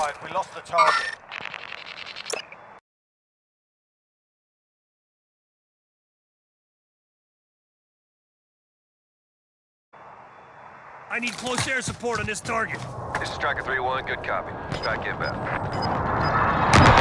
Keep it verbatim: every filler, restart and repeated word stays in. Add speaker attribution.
Speaker 1: advised, we lost the target.
Speaker 2: I need close air support on this target.
Speaker 3: This is Striker three one, good copy. Strike inbound.